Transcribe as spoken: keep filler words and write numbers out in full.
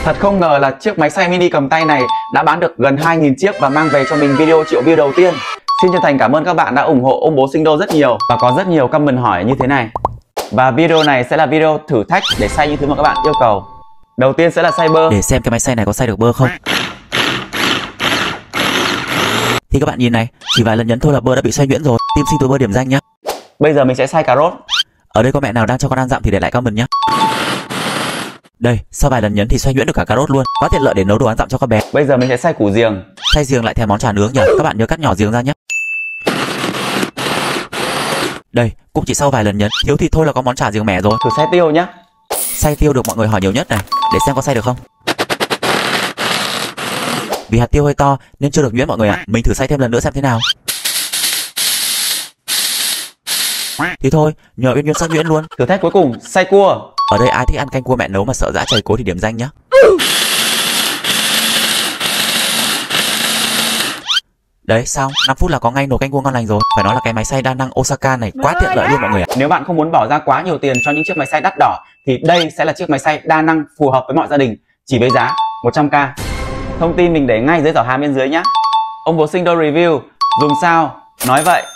Thật không ngờ là chiếc máy xay mini cầm tay này đã bán được gần hai nghìn chiếc và mang về cho mình video triệu view đầu tiên. Xin chân thành cảm ơn các bạn đã ủng hộ ông bố sinh đô rất nhiều. Và có rất nhiều comment hỏi như thế này. Và video này sẽ là video thử thách để xay những thứ mà các bạn yêu cầu. Đầu tiên sẽ là xay bơ. Để xem cái máy xay này có xay được bơ không. Thì các bạn nhìn này, chỉ vài lần nhấn thôi là bơ đã bị xay nhuyễn rồi. Team Sinh Tố Bơ điểm danh nhá. Bây giờ mình sẽ xay cà rốt. Ở đây có mẹ nào đang cho con ăn dặm thì để lại comment nhá. Đây, sau vài lần nhấn thì xoay nhuyễn được cả cà rốt luôn. Quá tiện lợi để nấu đồ ăn dặm cho con bé. Bây giờ mình sẽ xay củ giềng. Xay giềng lại thèm món chả nướng nhỉ. Các bạn nhớ cắt nhỏ giềng ra nhé. Đây, cũng chỉ sau vài lần nhấn, thiếu thì thôi là có món chả giềng mẻ rồi. Thử xay tiêu nhá. Xay tiêu được mọi người hỏi nhiều nhất này, để xem có xay được không. Vì hạt tiêu hơi to nên chưa được nhuyễn mọi người ạ. Mình thử xay thêm lần nữa xem thế nào. Thì thôi, nhờ Uyên Uyên sắc nhuyễn luôn. Thử thách cuối cùng, xay cua. Ở đây ai thích ăn canh cua mẹ nấu mà sợ dã chảy cố thì điểm danh nhá. Đấy, xong, năm phút là có ngay nồi canh cua ngon lành rồi. Phải nói là cái máy xay đa năng Osaka này quá tiện lợi luôn mọi người ạ. Nếu bạn không muốn bỏ ra quá nhiều tiền cho những chiếc máy xay đắt đỏ thì đây sẽ là chiếc máy xay đa năng phù hợp với mọi gia đình, chỉ với giá một trăm k. Thông tin mình để ngay dưới giỏ hàng bên dưới nhé. Ông bố sinh đô review, dùng sao nói vậy.